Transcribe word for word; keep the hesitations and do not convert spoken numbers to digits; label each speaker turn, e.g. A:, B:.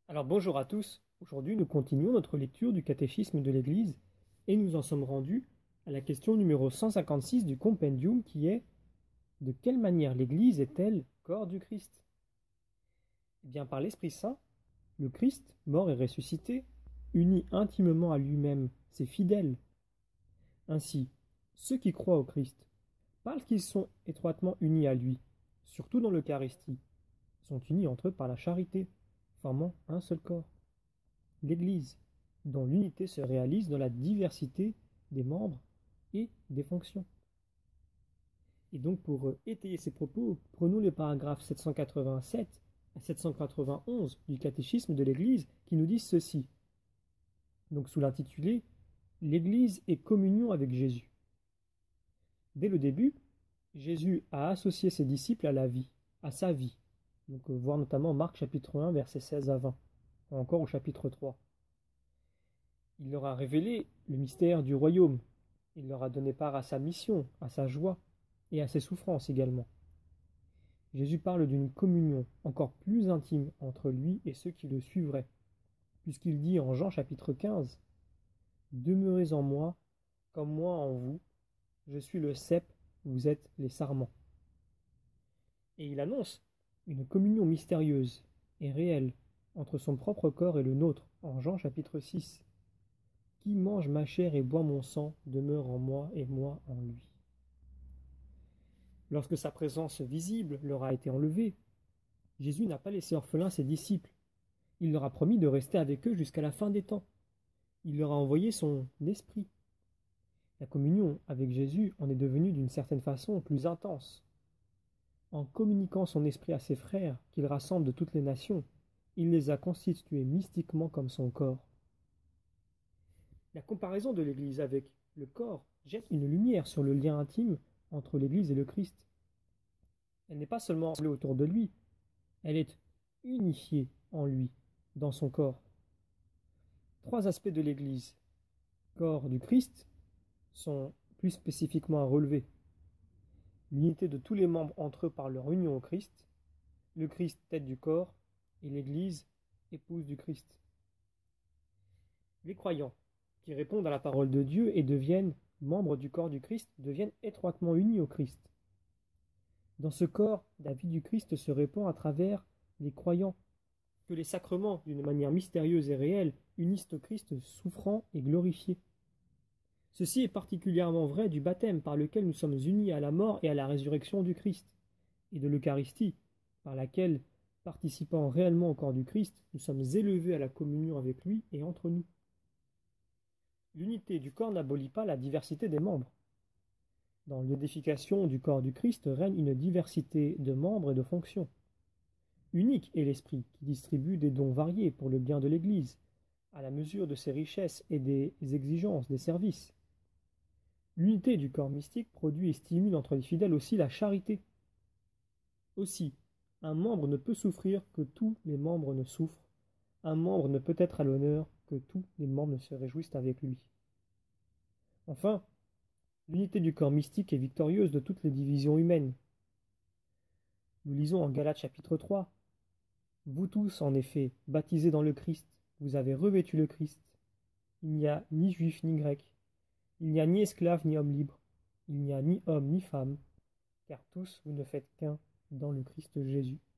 A: Alors bonjour à tous, aujourd'hui nous continuons notre lecture du catéchisme de l'Église et nous en sommes rendus à la question numéro cent cinquante-six du compendium qui est: de quelle manière l'Église est-elle corps du Christ? Eh bien par l'Esprit Saint, le Christ, mort et ressuscité, unit intimement à lui-même ses fidèles. Ainsi, ceux qui croient au Christ, parce qu'ils sont étroitement unis à lui, surtout dans l'Eucharistie, sont unis entre eux par la charité, formant un seul corps, l'Église, dont l'unité se réalise dans la diversité des membres et des fonctions. Et donc pour étayer ces propos, prenons les paragraphes sept cent quatre-vingt-sept à sept cent quatre-vingt-onze du catéchisme de l'Église qui nous disent ceci. Donc sous l'intitulé « L'Église est communion avec Jésus ». Dès le début, Jésus a associé ses disciples à la vie, à sa vie. Donc voir notamment Marc chapitre un versets seize à vingt, ou encore au chapitre trois. Il leur a révélé le mystère du royaume. Il leur a donné part à sa mission, à sa joie et à ses souffrances également. Jésus parle d'une communion encore plus intime entre lui et ceux qui le suivraient, puisqu'il dit en Jean chapitre quinze « Demeurez en moi, comme moi en vous, je suis le cep, vous êtes les sarments. » Et il annonce une communion mystérieuse et réelle entre son propre corps et le nôtre en Jean chapitre six. Qui mange ma chair et boit mon sang demeure en moi et moi en lui. Lorsque sa présence visible leur a été enlevée, Jésus n'a pas laissé orphelins ses disciples. Il leur a promis de rester avec eux jusqu'à la fin des temps. Il leur a envoyé son esprit. La communion avec Jésus en est devenue d'une certaine façon plus intense. En communiquant son esprit à ses frères, qu'il rassemble de toutes les nations, il les a constitués mystiquement comme son corps. La comparaison de l'Église avec le corps jette une lumière sur le lien intime entre l'Église et le Christ. Elle n'est pas seulement ensemble autour de lui, elle est unifiée en lui, dans son corps. Trois aspects de l'Église, corps du Christ, sont plus spécifiquement à relever. L'unité de tous les membres entre eux par leur union au Christ, le Christ tête du corps et l'Église épouse du Christ. Les croyants qui répondent à la parole de Dieu et deviennent membres du corps du Christ, deviennent étroitement unis au Christ. Dans ce corps, la vie du Christ se répand à travers les croyants, que les sacrements, d'une manière mystérieuse et réelle, unissent au Christ souffrant et glorifié. Ceci est particulièrement vrai du baptême par lequel nous sommes unis à la mort et à la résurrection du Christ, et de l'Eucharistie, par laquelle, participant réellement au corps du Christ, nous sommes élevés à la communion avec lui et entre nous. L'unité du corps n'abolit pas la diversité des membres. Dans l'édification du corps du Christ règne une diversité de membres et de fonctions. Unique est l'Esprit qui distribue des dons variés pour le bien de l'Église, à la mesure de ses richesses et des exigences des services. L'unité du corps mystique produit et stimule entre les fidèles aussi la charité. Aussi, un membre ne peut souffrir que tous les membres ne souffrent. Un membre ne peut être à l'honneur que tous les membres ne se réjouissent avec lui. Enfin, l'unité du corps mystique est victorieuse de toutes les divisions humaines. Nous lisons en Galates chapitre trois. Vous tous, en effet, baptisés dans le Christ, vous avez revêtu le Christ. Il n'y a ni juif ni grec, il n'y a ni esclave ni homme libre, il n'y a ni homme ni femme, car tous vous ne faites qu'un dans le Christ Jésus.